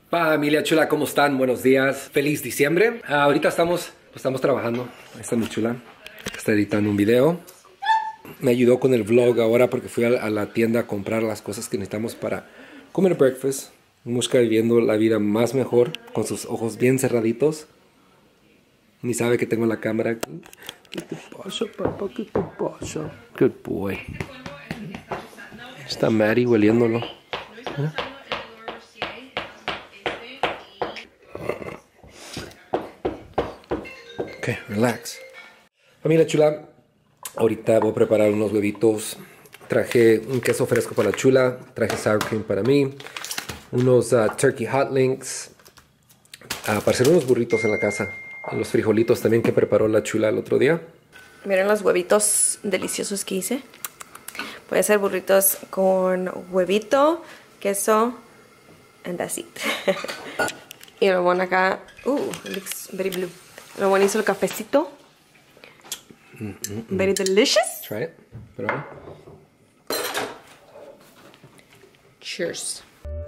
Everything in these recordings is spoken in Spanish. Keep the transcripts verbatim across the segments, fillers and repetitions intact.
Familia chula, ¿cómo están? Buenos días. Feliz diciembre. Ah, ahorita estamos, estamos trabajando. Ahí está mi chula. Está editando un video. Me ayudó con el vlog ahora porque fui a, a la tienda a comprar las cosas que necesitamos para comer breakfast. Mushka viviendo la vida más mejor, con sus ojos bien cerraditos. Ni sabe que tengo la cámara. ¿Qué te pasa, papá? ¿Qué te pasa? Good boy. Está Maddie hueliéndolo. ¿Eh? Ok, relax. Familia chula, ahorita voy a preparar unos huevitos. Traje un queso fresco para la chula. Traje sour cream para mí. Unos uh, turkey hot links. Uh, para hacer unos burritos en la casa. Y los frijolitos también que preparó la chula el otro día. Miren los huevitos deliciosos que hice. Voy a hacer burritos con huevito, queso, and that's it. Y lo bueno acá, uh, it looks very blue. Lo bueno hizo el cafecito. Mm, mm, mm. Very delicious. Try it. Prueba. Cheers.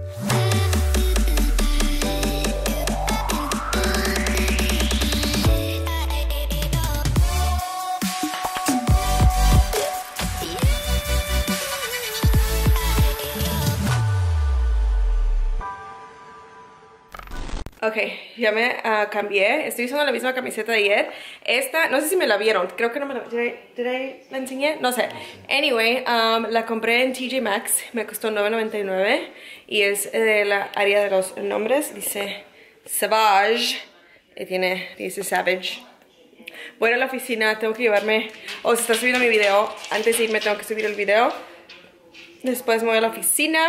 Ok, ya me uh, cambié. Estoy usando la misma camiseta de ayer. Esta, no sé si me la vieron. Creo que no me la... Did I, did I la enseñé? No sé. Anyway, um, la compré en T J Maxx. Me costó nueve noventa y nueve. Y es de la área de los nombres. Dice Savage. Y tiene, dice Savage. Voy a ir a la oficina. Tengo que llevarme... O se está subiendo mi video. Antes de irme tengo que subir el video. Después me voy a la oficina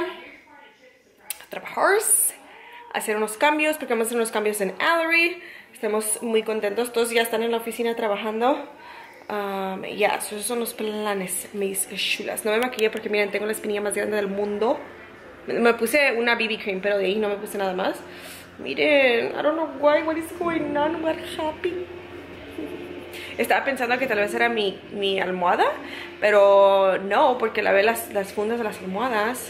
a trabajar, hacer unos cambios, porque vamos a hacer unos cambios en Allery. Estamos muy contentos, todos ya están en la oficina trabajando. Um, ya, yeah, esos son los planes, mis chulas. No me maquillé porque miren, tengo la espinilla más grande del mundo. Me puse una B B cream, pero de ahí no me puse nada más. Miren, I don't know why, what is going on, what happened. Estaba pensando que tal vez era mi, mi almohada, pero no, porque lavé las, las fundas de las almohadas.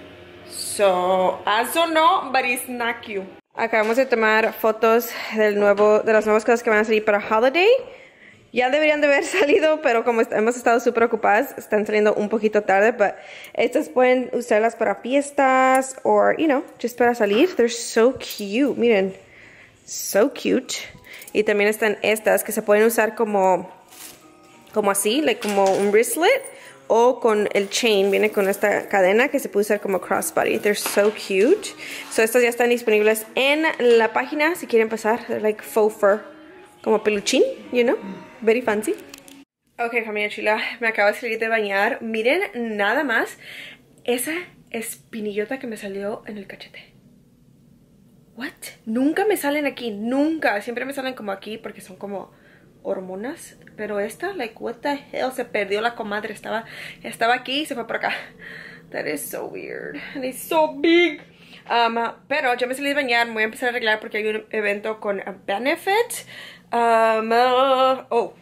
So, as or no, but it's not cute. Acabamos de tomar fotos del nuevo, de las nuevas cosas que van a salir para Holiday. Ya deberían de haber salido, pero como hemos estado súper ocupadas, están saliendo un poquito tarde. But estas pueden usarlas para fiestas, or, you know, just para salir. They're so cute, miren. So cute. Y también están estas que se pueden usar como, como así, like como un wristlet. O con el chain, viene con esta cadena que se puede usar como crossbody. They're so cute. So estas ya están disponibles en la página si quieren pasar. They're like faux fur, como peluchín, you know, very fancy. Ok, familia chula, me acabo de salir de bañar. Miren nada más esa espinillota que me salió en el cachete. What? Nunca me salen aquí, nunca. Siempre me salen como aquí porque son como hormonas, pero esta, like, what the hell, se perdió la comadre, estaba, estaba aquí y se fue por acá. That is so weird, and it's so big. Um, pero yo me salí de bañar, me voy a empezar a arreglar porque hay un evento con Benefit. Um, uh, oh.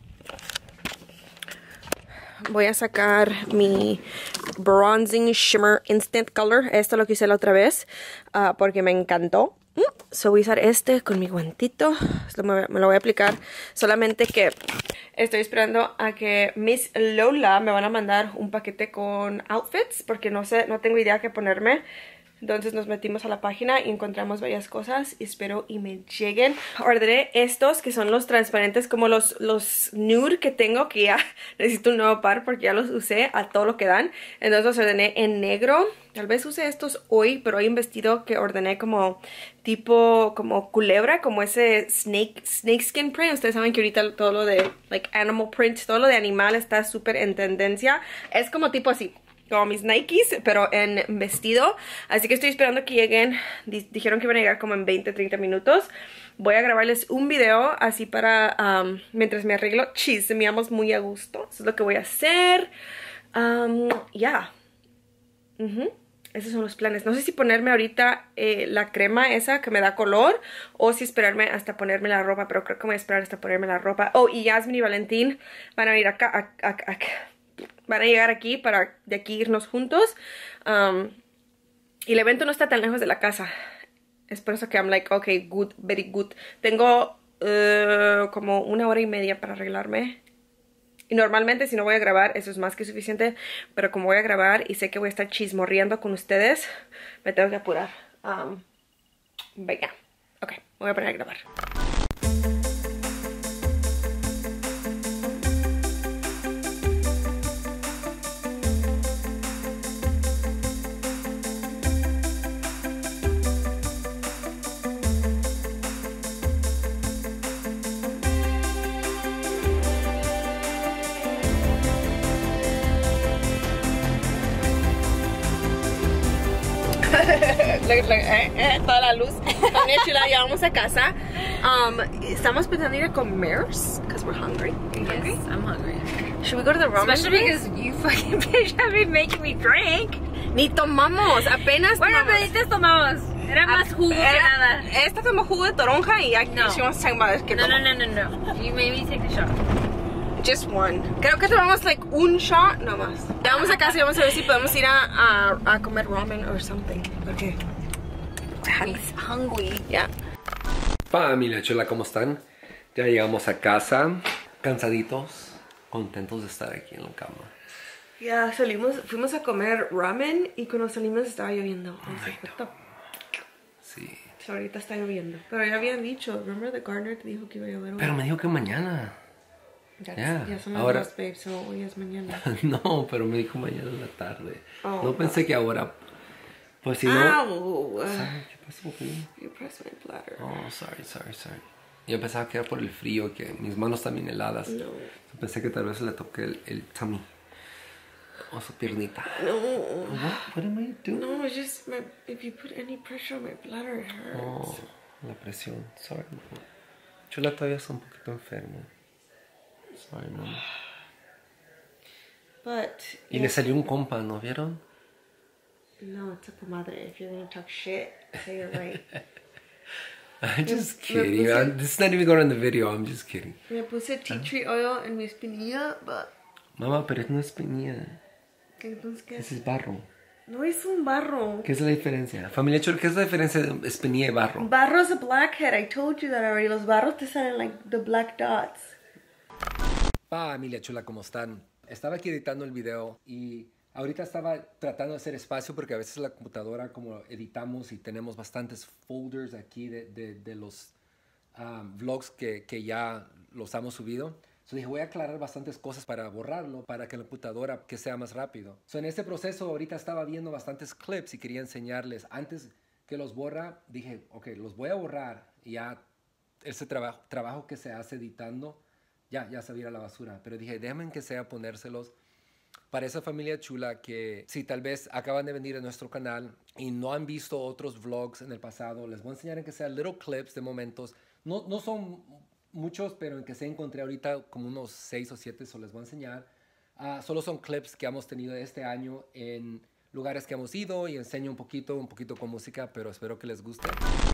Voy a sacar mi Bronzing Shimmer Instant Color. Esto lo que hice la otra vez uh, porque me encantó. So voy a usar este con mi guantito. Esto me, me lo voy a aplicar. Solamente que estoy esperando a que Miss Lola me van a mandar un paquete con outfits, porque no sé, no tengo idea qué ponerme. Entonces nos metimos a la página y encontramos varias cosas y espero y me lleguen. Ordené estos que son los transparentes, como los, los nude que tengo, que ya necesito un nuevo par porque ya los usé a todo lo que dan. Entonces los ordené en negro. Tal vez use estos hoy, pero hay un vestido que ordené como tipo como culebra, como ese snake, snake skin print. Ustedes saben que ahorita todo lo de like animal print, todo lo de animal está súper en tendencia. Es como tipo así, como mis Nikes, pero en vestido. Así que estoy esperando que lleguen. Dijeron que iban a llegar como en veinte a treinta minutos. Voy a grabarles un video así para um, mientras me arreglo. Chismeamos muy a gusto. Eso es lo que voy a hacer. Um, ya. Yeah. Uh-huh. Esos son los planes. No sé si ponerme ahorita eh, la crema esa que me da color, o si esperarme hasta ponerme la ropa, pero creo que voy a esperar hasta ponerme la ropa. Oh, y Yasmin y Valentín van a ir acá, acá, acá, acá. Van a llegar aquí para de aquí irnos juntos. Um, y el evento no está tan lejos de la casa. Es por eso que I'm like, okay, good, very good. Tengo uh, como una hora y media para arreglarme. Y normalmente si no voy a grabar, eso es más que suficiente. Pero como voy a grabar y sé que voy a estar chismorreando con ustedes, me tengo que apurar. Um, venga, ok, me voy a poner a grabar. eh, eh, toda la luz. Familia chula, ya vamos a casa. Um, estamos pensando ir a comer because we're hungry. Yes, hungry? I'm hungry. Should we go to the ramen Especially place? because you fucking bitch have been making me drink. Ni tomamos, apenas Bueno, tomamos. pero tomamos. Era más jugo que nada. Esta tomó jugo de toronja y aquí No. she wants to talk about it. Que No, no, tomó. no, no, no. You made me take the shot. Just one. Creo que tomamos like un shot nomás. Ya vamos a casa y vamos a ver si podemos ir a, a, a comer ramen or something. Okay. He's hungry. Yeah. Familia chula, ¿cómo están? Ya llegamos a casa, cansaditos, contentos de estar aquí en la cama. Ya salimos, fuimos a comer ramen y cuando salimos estaba lloviendo. Ay, no. Sí. So, ahorita está lloviendo. Pero ya habían dicho, remember the Garner te dijo que iba a llover hoy. Pero me dijo que mañana. Ya, Yeah. ya son las Ahora- dos, babe, so hoy es mañana. No, pero me dijo mañana en la tarde. Oh, no pensé que ahora. Pues si no. Ow! Ay, ¿qué pasó, güey? You pressed my bladder. Oh, sorry, sorry, sorry. Yo pensaba que era por el frío, que mis manos también heladas. No. Pensé que tal vez le toqué el, el tummy. O su piernita. No. What, what am I doing? No, it's just my, if you put any pressure on my bladder, it hurts. Oh, la presión. Sorry, mamá. Chula todavía está un poquito enfermo. Sorry, mamá. But Y le salió un compa, ¿no vieron? no, it's a comadre. If you're gonna talk shit, say it right. I'm just Me- me kidding. puse- I'm, this is not even going on the video. I'm just kidding. Me puse tea tree oil en mi espinilla, but Mamá, pero no es espinilla. entonces qué Ese es? es barro. No es un barro. ¿Qué es la diferencia? Familia Chula, ¿qué es la diferencia de espinilla y barro? Barro es a blackhead. I told you that already. Los barros te salen like the black dots. Familia Chula, ¿cómo están? Estaba aquí editando el video y ahorita estaba tratando de hacer espacio porque a veces la computadora, como editamos y tenemos bastantes folders aquí de, de, de los um, vlogs que, que ya los hemos subido. So dije, voy a aclarar bastantes cosas para borrarlo, para que la computadora que sea más rápido. So en este proceso ahorita estaba viendo bastantes clips y quería enseñarles. Antes que los borra, dije, ok, los voy a borrar y ya ese trabajo, trabajo que se hace editando, ya, ya se va a ir a la basura. Pero dije, déjenme que sea ponérselos para esa familia chula que si tal vez acaban de venir a nuestro canal y no han visto otros vlogs en el pasado, les voy a enseñar en que sea little clips de momentos. No, no son muchos, pero en que se encontré ahorita como unos seis o siete, so les voy a enseñar. Uh, solo son clips que hemos tenido este año en lugares que hemos ido y enseño un poquito, un poquito con música, pero espero que les guste.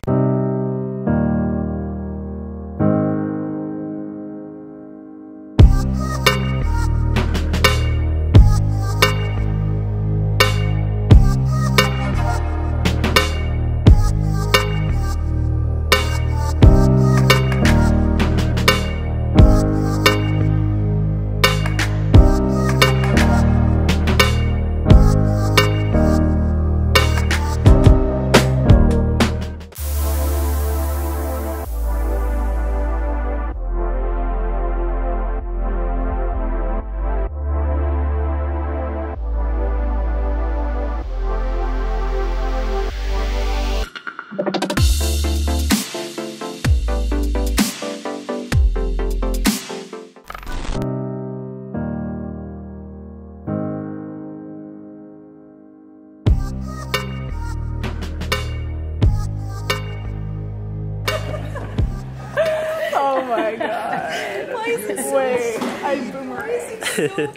Oh my god. Why is it Wait, I boomerang.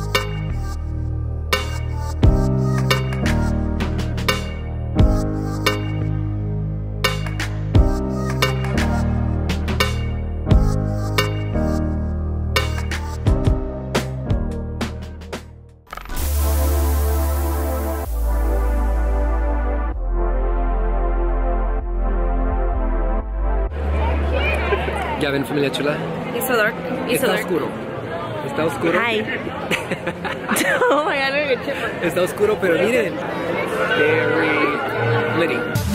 Thank Ya ven, familia chula. It's so dark. It's so Está dark. oscuro. Está oscuro. Hi. Oh my god, look at chipmunk. Está oscuro, pero miren. Very pretty.